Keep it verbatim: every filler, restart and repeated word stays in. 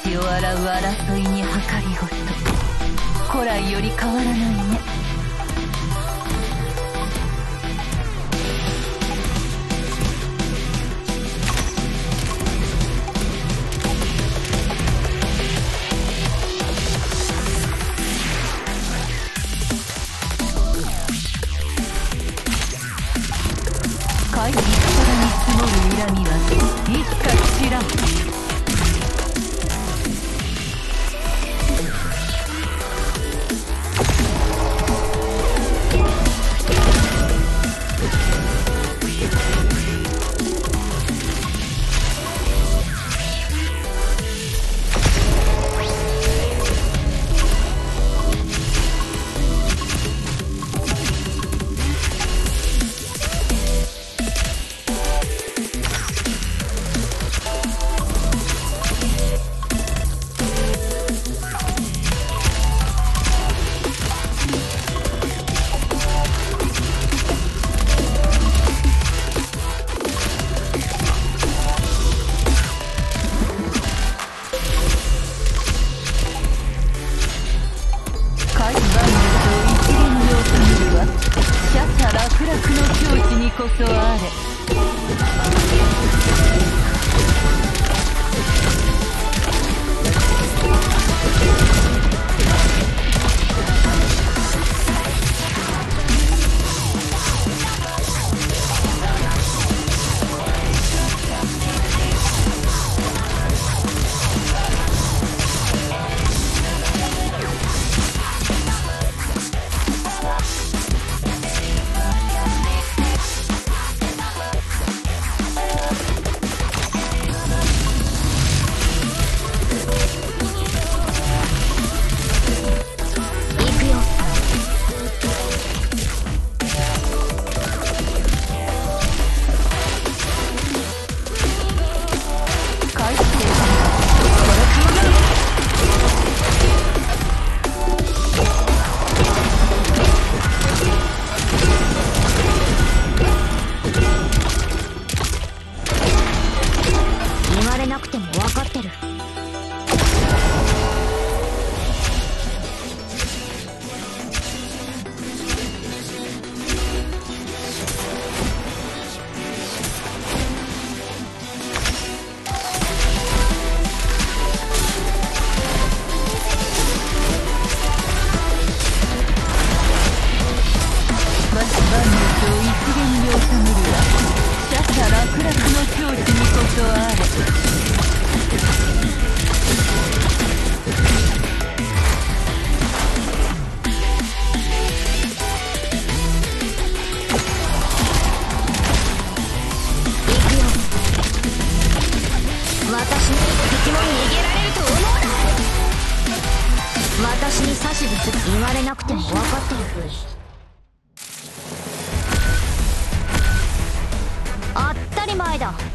を洗う争いに計りごと、古来より変わらないね。怪力からに積もる恨みはいつか知らん。楽々の境地にこそあれ。 なくても分かってる。 万物を一元に収めるは奢々楽々の境地にこそあれ。 私に敵も逃げられると思うな。私に指図言われなくても分かってる。当たり前だ。